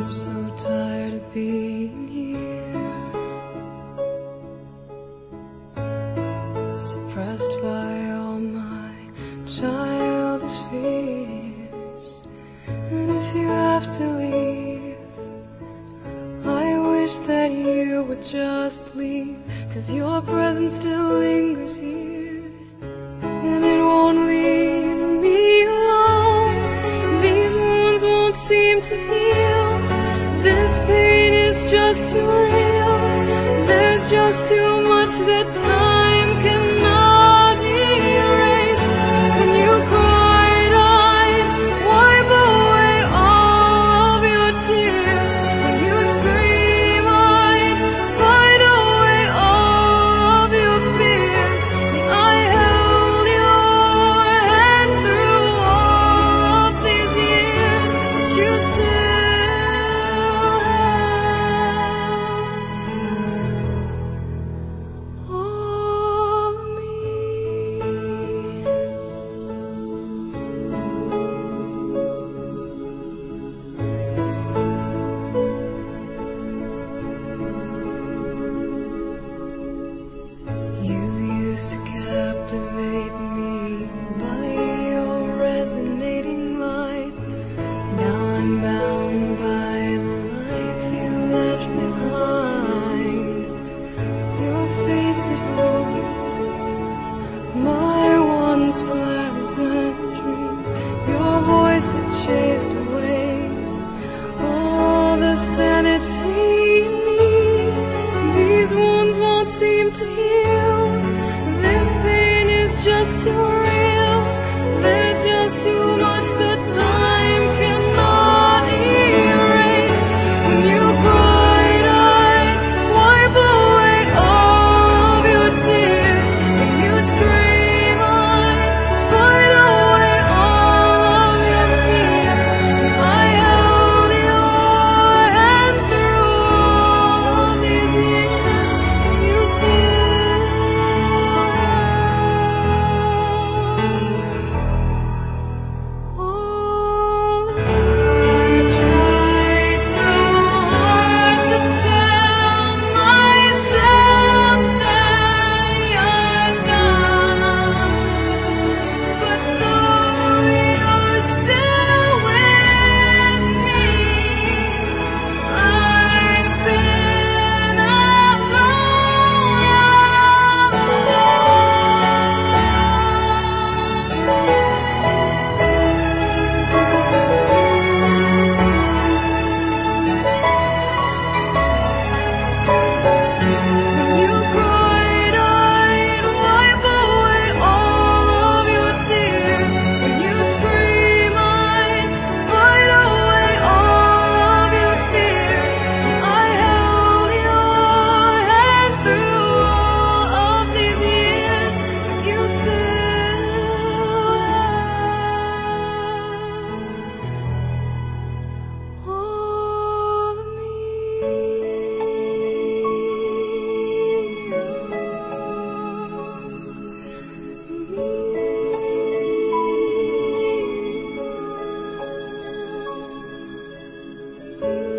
I'm so tired of being here, suppressed by all my childish fears. And if you have to leave, I wish that you would just leave, 'cause your presence still lingers here, and it won't leave me alone. These wounds won't seem to heal. This pain is just too real. There's just too much that time cannot erase. When you cried, I'd wipe away all of your tears. When you scream, I'd fight away all of your fears. And I held your hand through all of these years, but you still to captivate me by your resonating light. Now I'm bound by the life you left behind. Your face, it haunts my once pleasant dreams. Your voice, it chased away all the sanity in me. These wounds won't seem to heal. This pain is just too real. There's just too much that time cannot erase. When you cried, I'd wipe away all of your tears. When you'd scream, I'd fight away all of your fears. I held your hand through all of these years, and you still you.